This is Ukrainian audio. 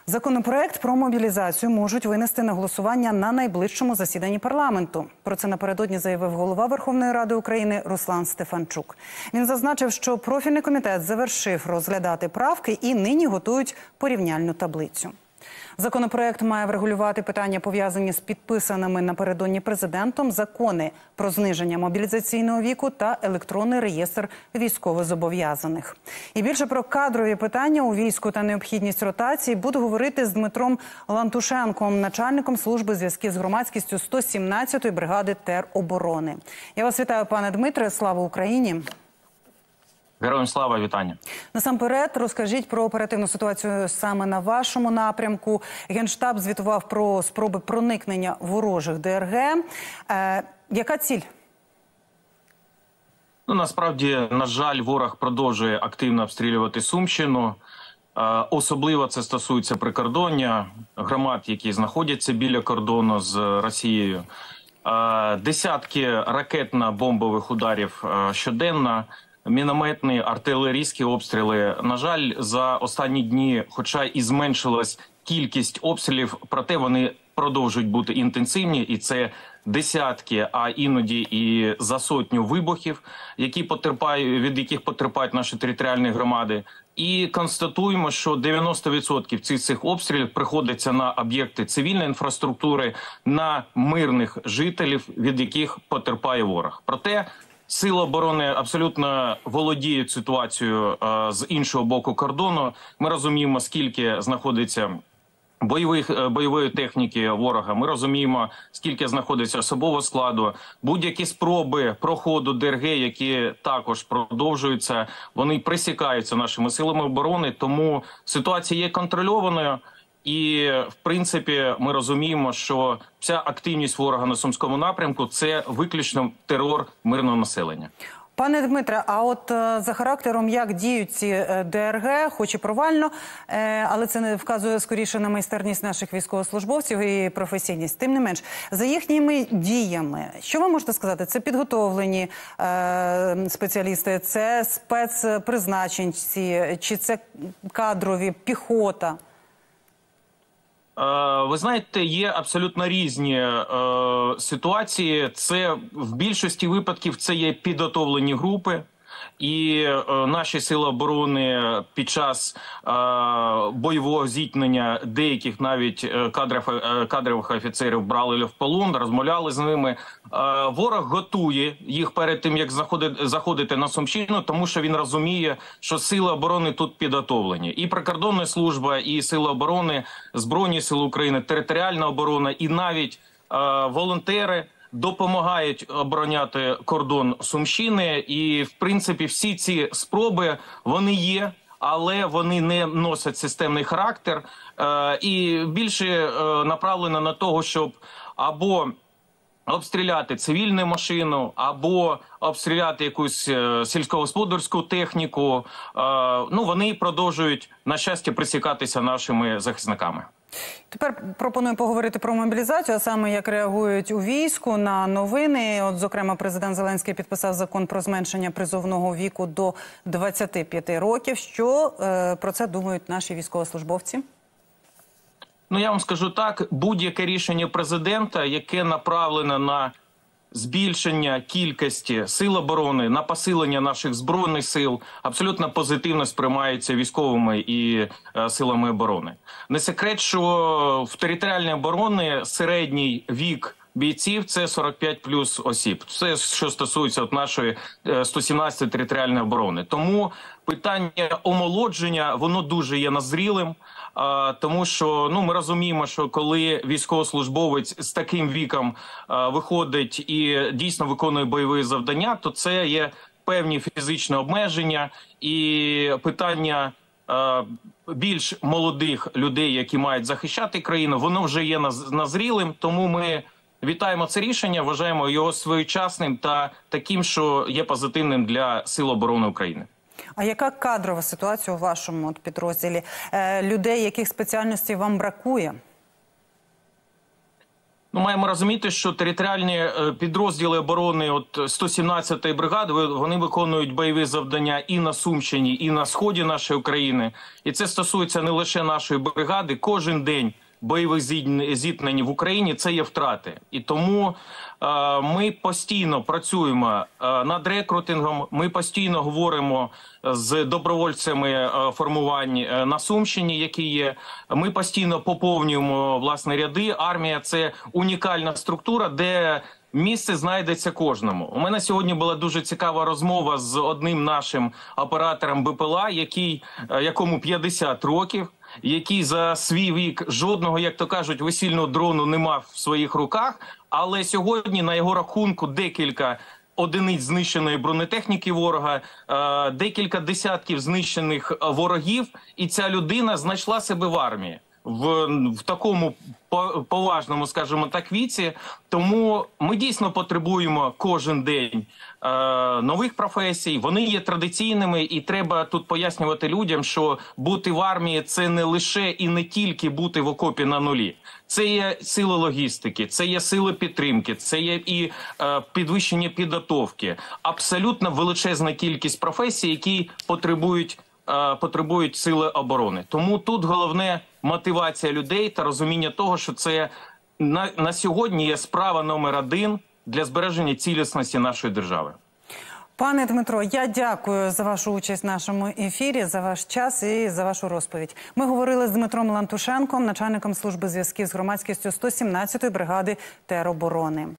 Законопроект про мобілізацію можуть винести на голосування на найближчому засіданні парламенту. Про це напередодні заявив голова Верховної Ради України Руслан Стефанчук. Він зазначив, що профільний комітет завершив розглядати правки і нині готують порівняльну таблицю. Законопроект має врегулювати питання, пов'язані з підписаними напередодні президентом закони про зниження мобілізаційного віку та електронний реєстр військовозобов'язаних. І більше про кадрові питання у війську та необхідність ротації буду говорити з Дмитром Лантушенком, начальником служби зв'язків з громадськістю 117-ї бригади тероборони. Я вас вітаю, пане Дмитре. Слава Україні! Героям слава, вітання. Насамперед, розкажіть про оперативну ситуацію саме на вашому напрямку. Генштаб звітував про спроби проникнення ворожих ДРГ. Яка ціль? Насправді, на жаль, ворог продовжує активно обстрілювати Сумщину. Особливо це стосується прикордоння, громад, які знаходяться біля кордону з Росією. Десятки ракетно-бомбових ударів щоденно. Мінометні, артилерійські обстріли. На жаль, за останні дні, хоча і зменшилась кількість обстрілів, проте вони продовжують бути інтенсивні. І це десятки, а іноді і за сотню вибухів, від яких потерпають наші територіальні громади. І констатуємо, що 90% цих обстрілів приходиться на об'єкти цивільної інфраструктури, на мирних жителів, від яких потерпає ворог. Проте Сили оборони абсолютно володіють ситуацією з іншого боку кордону. Ми розуміємо, скільки знаходиться бойової техніки ворога. Ми розуміємо, скільки знаходиться особового складу. Будь-які спроби проходу ДРГ, які також продовжуються, вони пресікаються нашими силами оборони. Тому ситуація є контрольованою. І, в принципі, ми розуміємо, що вся активність ворога на Сумському напрямку – це виключно терор мирного населення. Пане Дмитре, а от за характером, як діють ці ДРГ, хоч і провально, але це не вказує скоріше на майстерність наших військовослужбовців і професійність. Тим не менш, за їхніми діями, що ви можете сказати? Це підготовлені спеціалісти, це спецпризначенці, чи це кадрові, піхота? Ви знаєте, є абсолютно різні ситуації. Це в більшості випадків це є підготовлені групи. І наші сили оборони під час бойового зіткнення деяких навіть кадрових офіцерів брали в полон, розмовляли з ними. Ворог готує їх перед тим, як заходити на Сумщину, тому що він розуміє, що сили оборони тут підготовлені. І прикордонна служба, і сили оборони, Збройні сили України, територіальна оборона, і навіть волонтери допомагають обороняти кордон Сумщини. І, в принципі, всі ці спроби, вони є, але вони не носять системний характер. І більше направлено на того, щоб або обстріляти цивільну машину, або обстріляти якусь сільськогосподарську техніку. Вони продовжують, на щастя, присікатися нашими захисниками. Тепер пропоную поговорити про мобілізацію, а саме як реагують у війську на новини. От, зокрема, президент Зеленський підписав закон про зменшення призовного віку до 25 років. Що про це думають наші військовослужбовці? Я вам скажу так, будь-яке рішення президента, яке направлено на збільшення кількості сил оборони, на посилення наших збройних сил, абсолютно позитивно сприймається військовими і силами оборони. Не секрет, що в територіальній обороні середній вік бійців – це 45 плюс осіб. Це, що стосується нашої 117-ї територіальної оборони. Тому питання омолодження, воно дуже є назрілим. Тому що ми розуміємо, що коли військовослужбовець з таким віком виходить і дійсно виконує бойові завдання, то це є певні фізичні обмеження і питання більш молодих людей, які мають захищати країну, воно вже є назрілим. Тому ми вітаємо це рішення, вважаємо його своєчасним та таким, що є позитивним для Сил оборони України. А яка кадрова ситуація у вашому підрозділі? Людей, яких спеціальностей вам бракує? Ну, маємо розуміти, що територіальні підрозділи оборони 117-ї бригади, вони виконують бойові завдання і на Сумщині, і на сході нашої України. І це стосується не лише нашої бригади. Кожен день бойових зіткнень в Україні – це є втрати. І тому ми постійно працюємо над рекрутингом, ми постійно говоримо з добровольцями формувань на Сумщині, які є. Ми постійно поповнюємо, власне, ряди. Армія – це унікальна структура, де місце знайдеться кожному. У мене сьогодні була дуже цікава розмова з одним нашим оператором БПЛА, якому 50 років, який за свій вік жодного, як то кажуть, весільного дрону не мав в своїх руках, але сьогодні на його рахунку декілька одиниць знищеної бронетехніки ворога, декілька десятків знищених ворогів, і ця людина знайшла себе в армії. В такому поважному, скажімо так, віці. Тому ми дійсно потребуємо кожен день нових професій. Вони є традиційними, і треба тут пояснювати людям, що бути в армії – це не лише і не тільки бути в окопі на нулі. Це є сили логістики, це є сили підтримки, це є і підвищення підготовки. Абсолютно величезна кількість професій, які потребують сили оборони. Тому тут головне мотивація людей та розуміння того, що це на сьогодні є справа номер один для збереження цілісності нашої держави. Пане Дмитро, я дякую за вашу участь в нашому ефірі, за ваш час і за вашу розповідь. Ми говорили з Дмитром Лантушенком, начальником служби зв'язків з громадськістю 117-ї бригади тероборони.